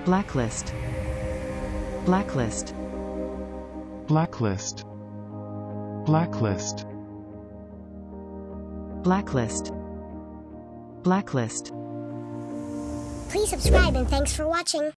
blacklist, blacklist, blacklist, blacklist, blacklist, blacklist. Please subscribe and thanks for watching.